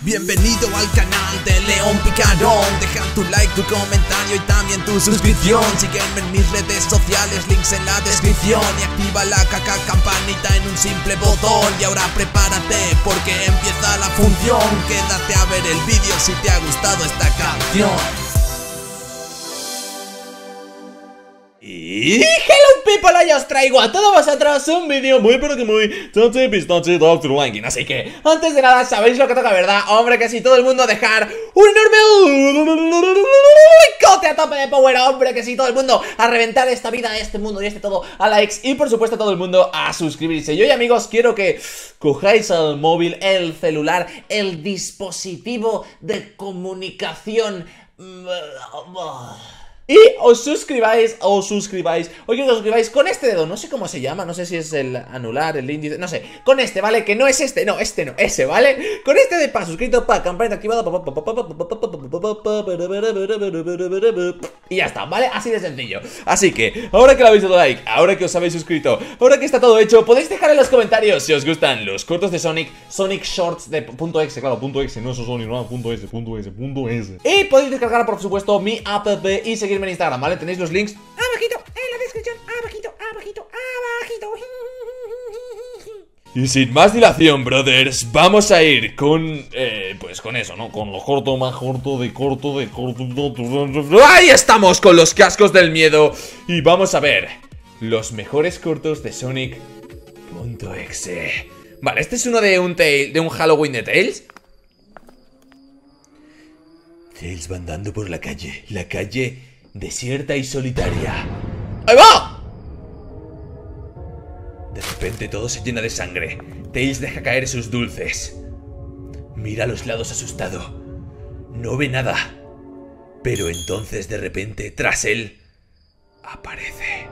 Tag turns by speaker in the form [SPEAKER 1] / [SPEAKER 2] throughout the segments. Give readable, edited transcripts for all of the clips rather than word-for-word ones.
[SPEAKER 1] Bienvenido al canal de León Picarón. Deja tu like, tu comentario y también tu suscripción. Sígueme en mis redes sociales, links en la descripción. Y activa la campanita en un simple botón. Y ahora prepárate porque empieza la función. Quédate a ver el vídeo si te ha gustado esta canción.
[SPEAKER 2] Y hello people, hoy os traigo a todos vosotros un vídeo muy pero que muy tonto pistache Dr. Lankin. Así que, antes de nada, ¿sabéis lo que toca, verdad? Hombre, que si todo el mundo dejar un enorme cote a tope de power. Hombre, que si todo el mundo a reventar esta vida, este mundo y este todo a likes. Y por supuesto todo el mundo a suscribirse. Y hoy, amigos, quiero que cojáis el móvil, el celular, el dispositivo de comunicación y os suscribáis, o quiero que os suscribáis con este dedo, no sé cómo se llama, no sé si es el anular, el índice, no sé, con este, ¿vale? Que no es este, no, ese, ¿vale? Con este de paso, suscrito, campanita activada, y ya está, ¿vale? Así de sencillo. Así que, ahora que le habéis dado like, ahora que os habéis suscrito, ahora que está todo hecho, podéis dejar en los comentarios si os gustan los cortos de Sonic Shorts de .exe, claro, .exe, no eso Sonic, no, .es. Y podéis descargar, por supuesto, mi app y seguirme en Instagram, ¿vale? Tenéis los links abajito, en la descripción, abajito. Y sin más dilación, brothers, vamos a ir con, pues con eso, ¿no? Con lo corto, más corto, de corto. ¡Ahí estamos! Con los cascos del miedo. Y vamos a ver los mejores cortos de Sonic.exe. Vale, este es uno de un Halloween de Tails. Tails va andando por la calle desierta y solitaria. ¡Ahí va! De repente todo se llena de sangre. Tails deja caer sus dulces. Mira a los lados asustado. No ve nada. Pero entonces de repente, tras él, aparece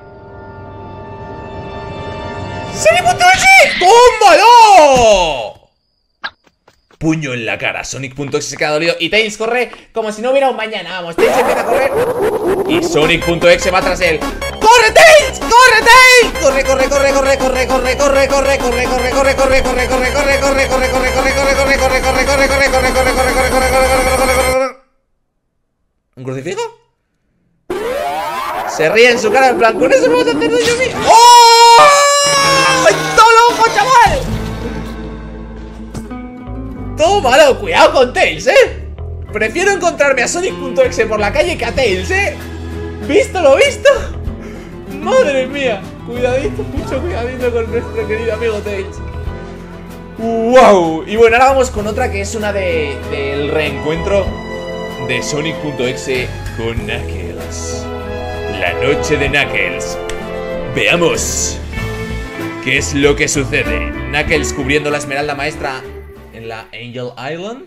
[SPEAKER 2] ¡Sonic.exe! ¡Tómalo! Puño en la cara, Sonic.exe se queda dolido y Tails corre como si no hubiera un mañana. Vamos, Tails empieza a correr y Sonic.exe va tras él. ¡Corre, Tails! ¡Corre, Tails! ¡Corre! ¿Un crucifijo? Se ríe en su cara en plan, con eso vamos a hacer daño a mí. ¡Oh! ¡Todo loco, chaval! Todo malo, cuidado con Tails, Prefiero encontrarme a Sonic.exe por la calle que a Tails, ¿Visto lo visto? Madre mía. Cuidadito, mucho cuidadito con nuestro querido amigo Tails. ¡Wow! Y bueno, ahora vamos con otra que es una del reencuentro de Sonic.exe con Knuckles. La noche de Knuckles. Veamos qué es lo que sucede. Knuckles cubriendo la esmeralda maestra en la Angel Island.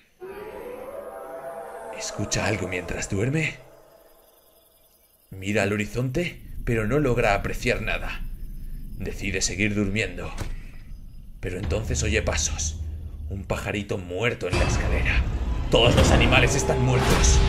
[SPEAKER 2] Escucha algo mientras duerme. Mira al horizonte, pero no logra apreciar nada. Decide seguir durmiendo. Pero entonces oye pasos. Un pajarito muerto en la escalera. Todos los animales están muertos.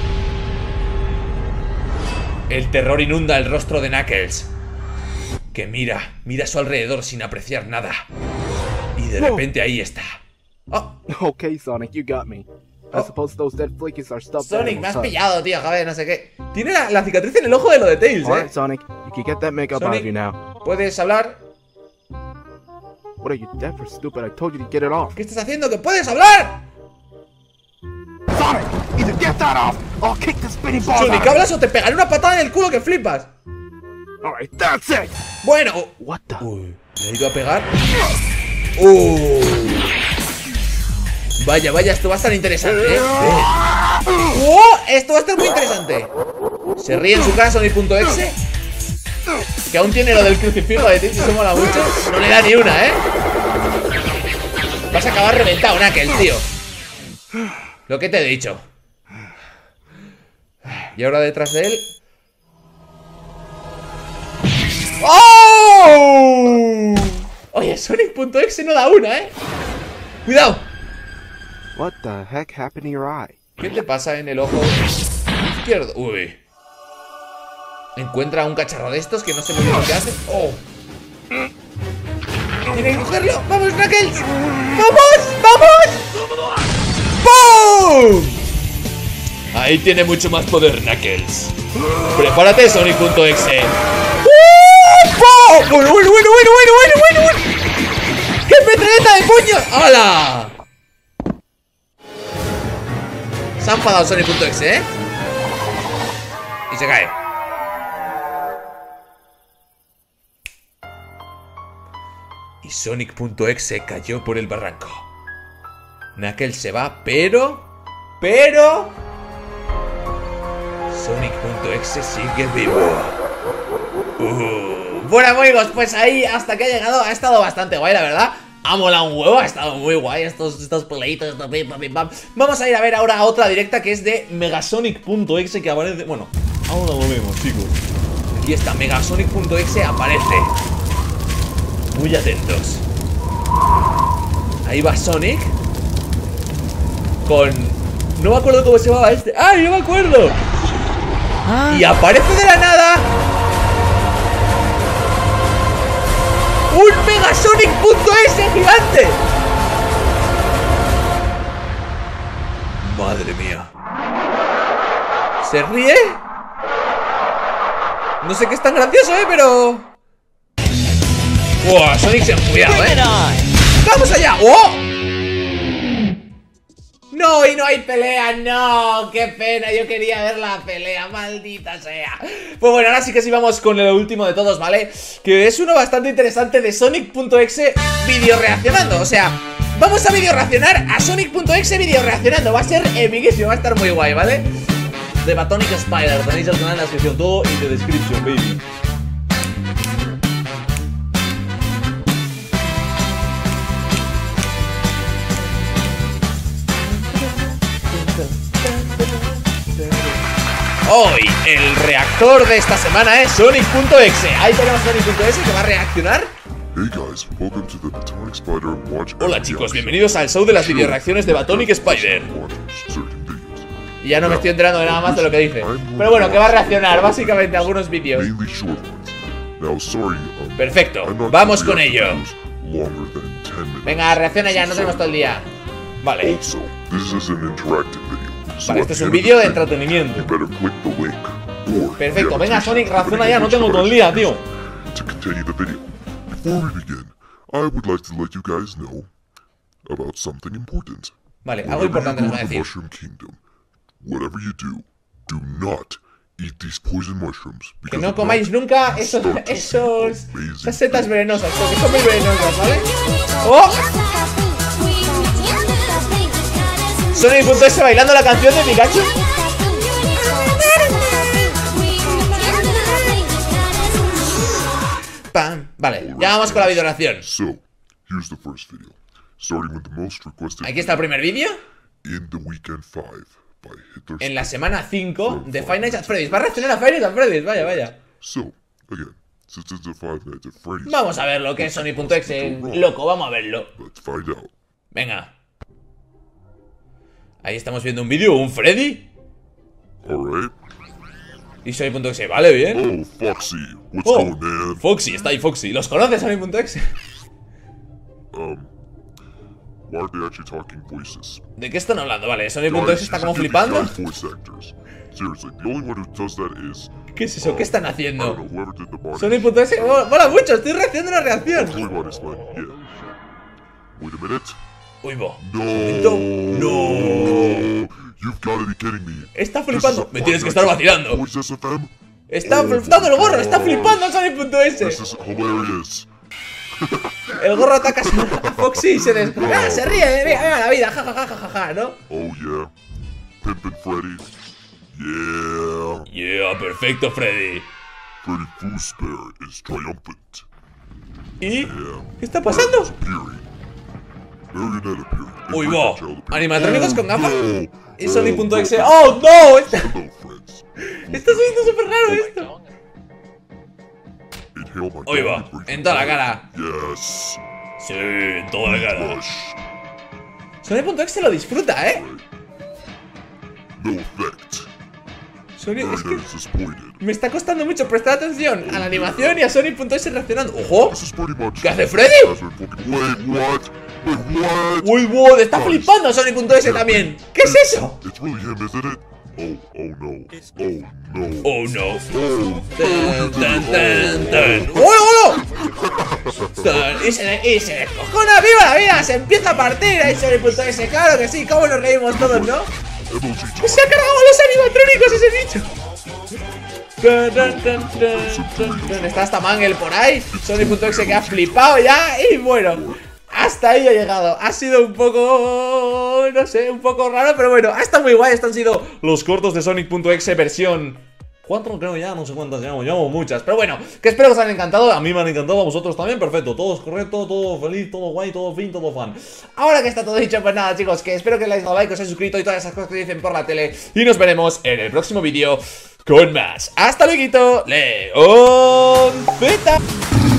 [SPEAKER 2] El terror inunda el rostro de Knuckles, que mira a su alrededor sin apreciar nada. Y de repente ahí está. Oh.
[SPEAKER 3] Okay, Sonic, you got me. I suppose those dead flickies are stuffed.
[SPEAKER 2] Sonic, me has pillado, tío, joder, no sé qué. Tiene la cicatriz en el ojo de lo de Tails,
[SPEAKER 3] Alright, Sonic, you can get that makeup out of you now.
[SPEAKER 2] ¿Puedes hablar?
[SPEAKER 3] What are you, deaf or stupid? I told you to get it off.
[SPEAKER 2] ¿Qué estás haciendo? ¡Que puedes hablar!
[SPEAKER 3] Sonic, either get that off or I'll kick the spinning balls out.
[SPEAKER 2] Sonic, ¿hablas o te pegaré una patada en el culo que flipas?
[SPEAKER 3] Alright, that's it.
[SPEAKER 2] Bueno.
[SPEAKER 3] What the?
[SPEAKER 2] Uy, ¿le he ido a pegar? Vaya, esto va a estar interesante, esto va a estar muy interesante. Se ríe en su cara Sonic.exe, que aún tiene lo del crucifijo de Tails y se mola mucho. No le da ni una, Vas a acabar reventado, Knuckles, tío. Lo que te he dicho. Y ahora detrás de él. ¡Oh! Oye, Sonic.exe no da una, Cuidado.
[SPEAKER 3] What the heck happened to your eye?
[SPEAKER 2] ¿Qué te pasa en el ojo izquierdo? Uy. Encuentra un cacharro de estos que no sé muy bien lo que hace. ¡Oh! ¡Tiene que cogerlo! ¡Vamos, Knuckles! ¡Vamos! ¡Vamos! Ahí tiene mucho más poder, Knuckles. Prepárate, Sonic.exe. Bueno. ¡Qué metralleta de puño! ¡Hala! Se ha enfadado Sonic.exe, ¿eh? Y se cae. Y Sonic.exe cayó por el barranco. Knuckles se va, pero Sonic.exe sigue vivo. Bueno, amigos, pues ahí hasta que ha llegado ha estado bastante guay, la verdad. Ha molado un huevo, ha estado muy guay estos peleitos, estos pim, pam, pim, pam. Vamos a ir a ver ahora otra directa que es de Megasonic.exe, que aparece... Bueno, ahora lo vemos, chicos. Aquí está, Megasonic.exe aparece. Muy atentos. Ahí va Sonic con... No me acuerdo cómo se llamaba este. ¡Ah, yo me acuerdo! Y aparece de la nada un Megasonic.exe gigante. Madre mía. ¿Se ríe? No sé qué es tan gracioso, pero... ¡Wow! Sonic se ha cuidado, ¡Vamos allá! ¡Oh! No, y no hay pelea, no, qué pena, yo quería ver la pelea, maldita sea. Pues bueno, ahora sí que sí vamos con el último de todos, ¿vale? Que es uno bastante interesante de Sonic.exe video reaccionando, o sea, vamos a video reaccionar a Sonic.exe video reaccionando, va a ser epiquísimo, va a estar muy guay, ¿vale? De Batonic Spider, tenéis el canal en la descripción, todo in the description, baby. Hoy el reactor de esta semana es Sonic.exe. Ahí tenemos Sonic.exe que va a reaccionar.
[SPEAKER 4] Hey guys, welcome to the Batonic Spider Watch.
[SPEAKER 2] Hola chicos, bienvenidos al show de las videoreacciones de Batonic Spider. Y ya no me estoy enterando de nada más de lo que dice. Pero bueno, que va a reaccionar básicamente a algunos vídeos. Perfecto, vamos con ello. Venga, reacciona ya, no tenemos todo el día. Vale. Vale, este es un vídeo de entretenimiento. Perfecto, venga Sonic, reacciona ya, no tengo todo el día, tío. Vale, algo importante nos va a decir. Que no comáis nunca esas setas venenosas, porque son muy venenosas, ¿vale? ¡Oh! Sonic.exe bailando la canción de Pikachu. Pam. Vale, ya vamos con la videoreacción. Aquí está el primer vídeo. En la semana 5 de Five Nights at Freddy's. Va a reaccionar a Five Nights at Freddy's, vaya. Vamos a ver lo que es Sonic.exe, loco, vamos a verlo. Venga. Ahí estamos viendo un vídeo, un Freddy. Y Sonic.exe, vale, bien.
[SPEAKER 4] Foxy, what's going on?
[SPEAKER 2] Foxy, está ahí Foxy. ¿Los conoces, Sonic.exe?
[SPEAKER 4] Why are they actually talking voices?
[SPEAKER 2] ¿De qué están hablando? Vale, Sonic.exe está como flipando. ¿Qué es eso? ¿Qué están haciendo? Sonic.exe, mola mucho, estoy reaccionando a una reacción. Uy, bo. No. Está flipando. Me tienes que estar vacilando. Está flipando el gorro, está flipando Sonic.exe. El gorro ataca a Foxy y se ríe, venga la vida, jajajajaja, ¿no?
[SPEAKER 4] Oh yeah, Pimpin' Freddy.
[SPEAKER 2] Yeah, perfecto Freddy.
[SPEAKER 4] Freddy Fazbear is triumphant.
[SPEAKER 2] ¿Y? ¿Qué está pasando? Uy, bo. Animatrónicos con gafas. Y Sonic.exe. ¡Oh, no! Está siendo súper raro esto. Uy, va, en toda la cara. Sí, en toda la cara. Sonic.exe lo disfruta, Sonic, es que me está costando mucho prestar atención a la animación y a Sonic.exe reaccionando. ¡Ojo! ¿Qué hace Freddy? Uy, wow, está flipando Sonic.exe también. ¿Qué es eso?
[SPEAKER 4] Oh no.
[SPEAKER 2] Oh no. ¡Oh, no! Y se descojona, viva la vida, se empieza a partir ahí Sonic.exe, claro que sí, cómo nos reímos todos, ¿no? ¡Que se ha cargado a los animatrónicos ese bicho! Está hasta Mangel por ahí, Sonic.exe que ha flipado ya, y bueno, hasta ahí ha llegado. Ha sido un poco, no sé, un poco raro, pero bueno, ha estado muy guay. Estos han sido los cortos de Sonic.exe versión 4, creo ya, no sé cuántas llevamos muchas. Pero bueno, que espero que os hayan encantado. A mí me han encantado, a vosotros también, perfecto. Todo es correcto, todo feliz, todo guay, todo fin, todo fan. Ahora que está todo dicho, pues nada, chicos, que espero que le hayáis dado like, os hayáis suscrito y todas esas cosas que dicen por la tele. Y nos veremos en el próximo vídeo con más. Hasta luego, León Z.